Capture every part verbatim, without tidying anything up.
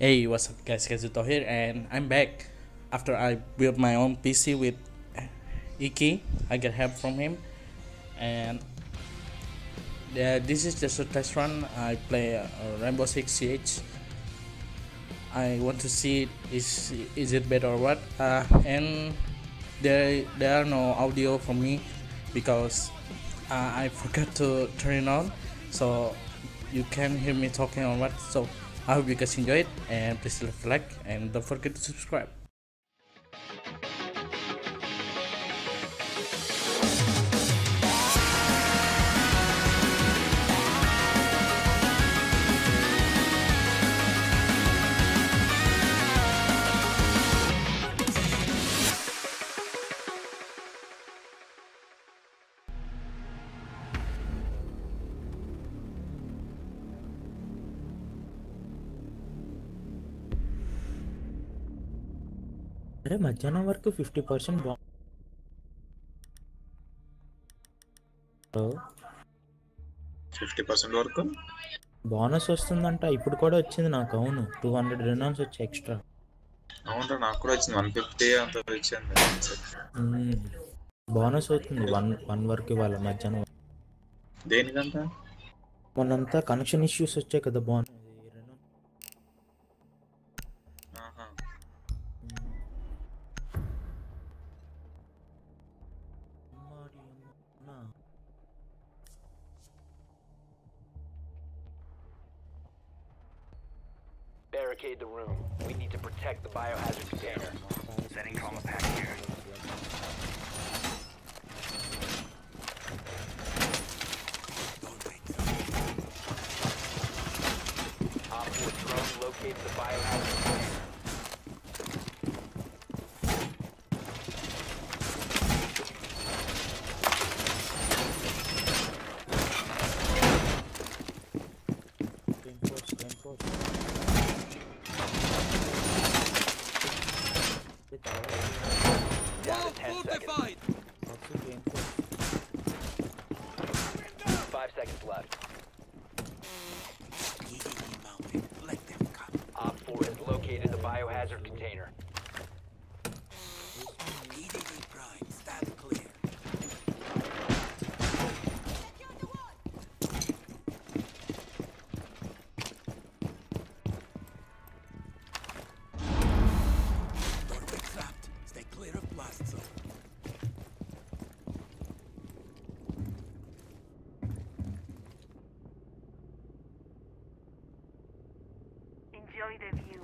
Hey, what's up, guys? Kazuto here, and I'm back after I built my own P C with Iki. I get help from him, and uh, this is just a test run. I play uh, Rainbow Six Siege. I want to see is is it better or what. Uh, and there there are no audio from me because uh, I forgot to turn it on, so you can hear me talking or what. So I hope you guys enjoy it, and please leave a like and don't forget to subscribe. అరే మధ్యాహ్నం వరకు fifty percent బా fifty percent వరకు bonus వస్తుందంట. ఇప్పుడు కూడా వచ్చింది నాకు. అవును, టూ హండ్రెడ్ రినామ్స్ వచ్చి ఎక్స్ట్రా. అవును, నాకు కూడా వచ్చింది వన్ ఫిఫ్టీ అంత వచ్చింది. బోనస్ అవుతుంది వన్ వన్ వరకు ఇవాళ మధ్యాహ్నం. దేనికంత? మొన్నంతా కనెక్షన్ ఇష్యూస్ వచ్చాయి కదా బోనస్. ఆహా. Barricade the room. We need to protect the biohazard container. Setting trauma pack here. Op four drone located the biohazard container. Down to ten seconds. Five seconds left. Op four has located the biohazard container. Enjoy the view.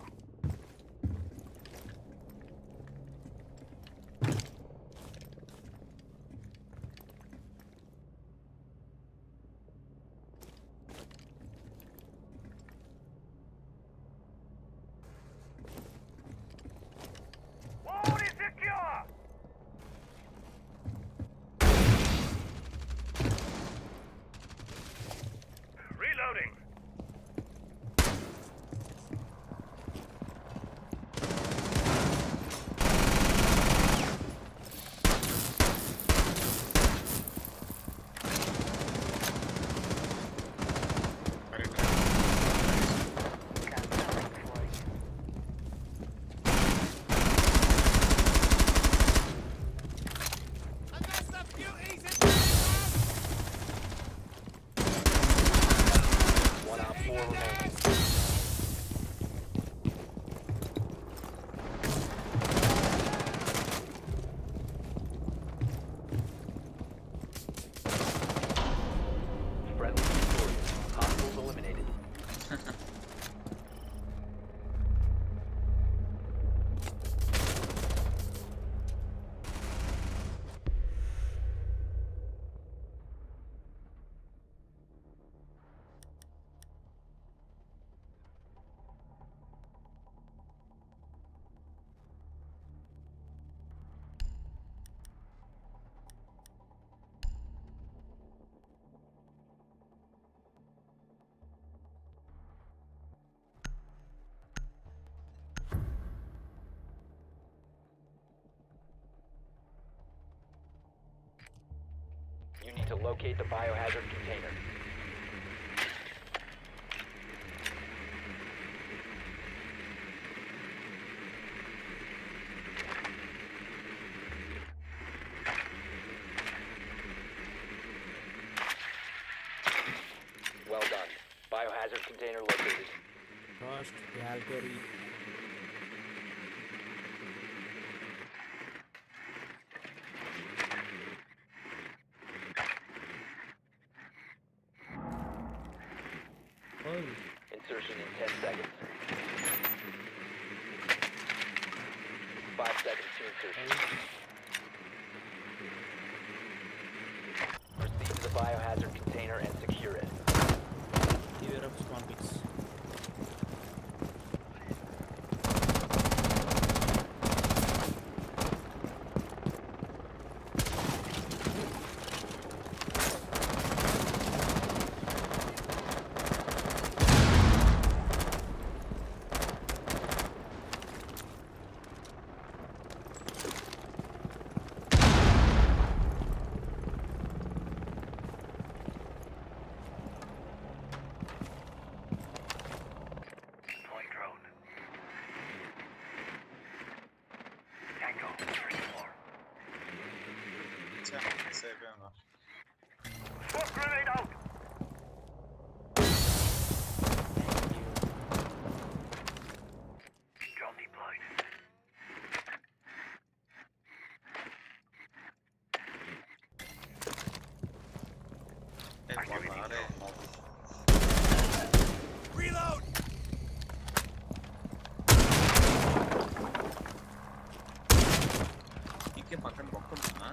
Wall is secure! Reloading! One op four remaining. Friendly victorious. Hostiles eliminated. You need to locate the biohazard container. biohazard container located. Fast, Valkyrie. Oh, Insertion in ten seconds. Five seconds to insertion. Proceed to the biohazard container and secure it. beware of spawn picks. Deploying drone. Tango, first floor. Miss అయిపోయాను. Smoke grenade out! Drone deployed. ఏ, వాళ్ళ ఆరే. Reload! ఇంకే పక్కన బొక్క ఉంటుందా?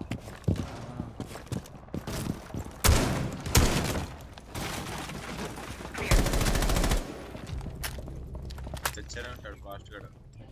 తెచ్చారే ఉంటాడు fast గడ.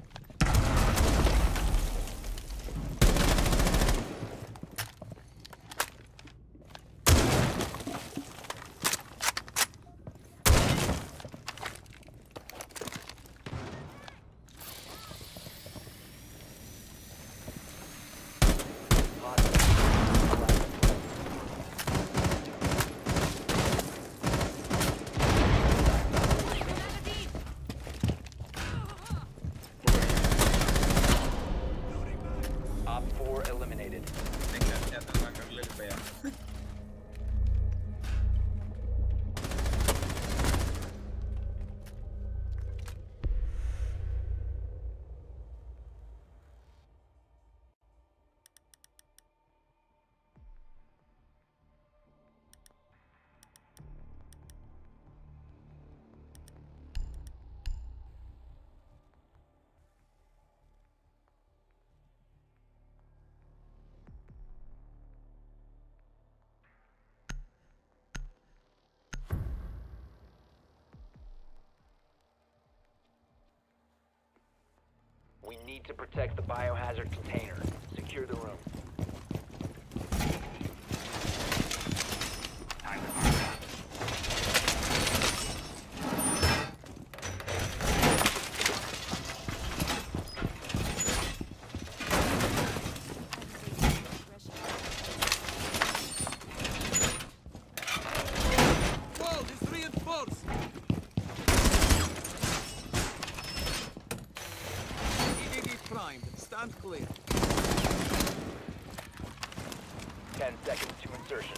Op four eliminated. ఇంకా చేద్దాం అక్కడ వెళ్ళిపోయా. We need to protect the biohazard container. Secure the room. Wall is reinforced! E D D primed. Stand clear. Ten seconds to insertion.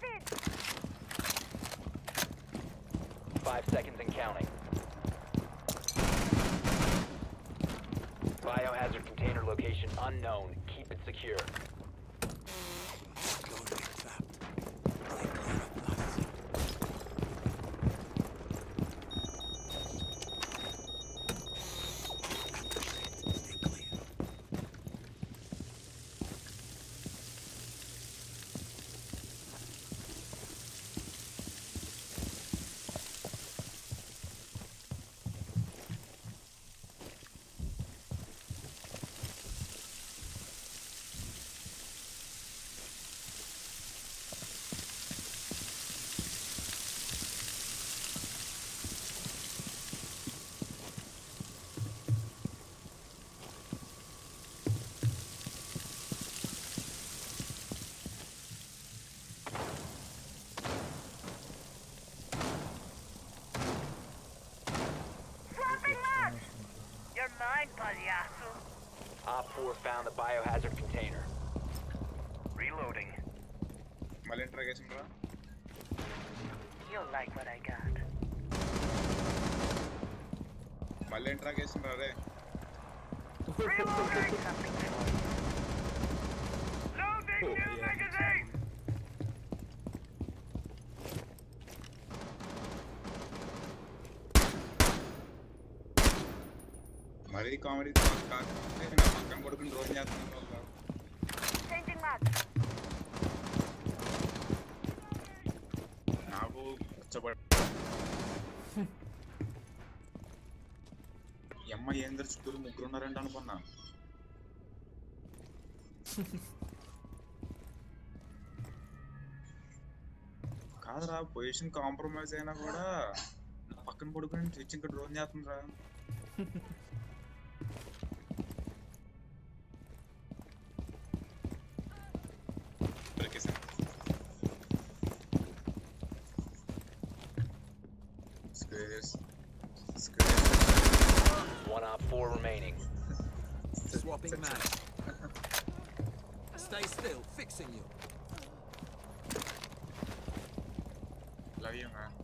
Five seconds and counting. Biohazard container location unknown. Keep it secure. Slowly trapped. Stay clear of blast. Stay clear. Swapping mag! You're mine, payaso. Op four found the biohazard container. Reloading. మళ్ళీ interrogation రా. You'll like what I got. మళ్ళీ interrogation రా రే. Loading new magazine! మరీ comedy కాకపోతే నా పక్కన కొడుకుని రోజు చేస్తున్నాను వల్ల Changing mag. నాకు కూర్చోబడి ఈ అమ్మాయి ఏం తెరు చుట్టూరు ముగ్గురు ఉన్నారంట అనుకున్నా. కాదురా పొజిషన్ కాంప్రమైజ్ అయినా కూడా నా పక్కన పడుకుని తెచ్చి ఇంకా డ్రోన్ చేస్తుందిరా. Squares. Squares. One op four remaining. Swapping mag. Stay still, fixing you. Love you, man.